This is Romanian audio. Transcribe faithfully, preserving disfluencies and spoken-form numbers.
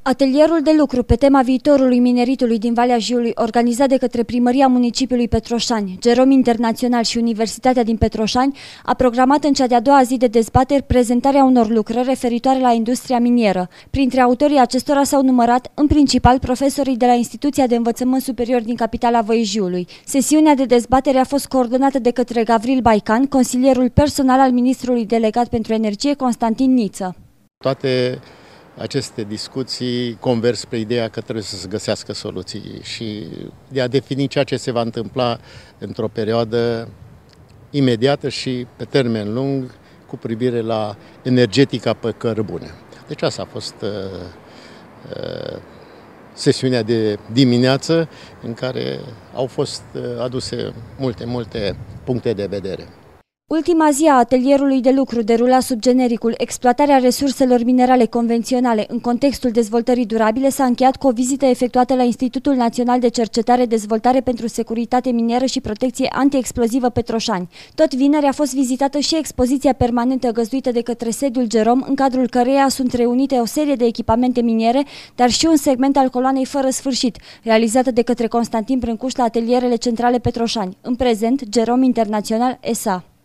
Atelierul de lucru pe tema viitorului mineritului din Valea Jiului, organizat de către Primăria Municipiului Petroșani, Gerom Internațional și Universitatea din Petroșani, a programat în cea de-a doua zi de dezbateri prezentarea unor lucrări referitoare la industria minieră. Printre autorii acestora s-au numărat, în principal, profesorii de la Instituția de Învățământ Superior din capitala Văi Jiului. Sesiunea de dezbatere a fost coordonată de către Gavril Baican, consilierul personal al ministrului delegat pentru energie Constantin Niță. Toate aceste discuții converg spre ideea că trebuie să se găsească soluții și de a defini ceea ce se va întâmpla într-o perioadă imediată și pe termen lung cu privire la energetica pe cărbune. Deci asta a fost uh, uh, sesiunea de dimineață în care au fost aduse multe, multe puncte de vedere. Ultima zi a atelierului de lucru derula sub genericul exploatarea resurselor minerale convenționale în contextul dezvoltării durabile s-a încheiat cu o vizită efectuată la Institutul Național de Cercetare Dezvoltare pentru Securitate Minieră și Protecție Antiexplozivă Petroșani. Tot vineri a fost vizitată și expoziția permanentă găzduită de către sediul Gerom, în cadrul căreia sunt reunite o serie de echipamente miniere, dar și un segment al coloanei fără sfârșit, realizată de către Constantin Brâncuș la atelierele centrale Petroșani. În prezent, Gerom Internațional S A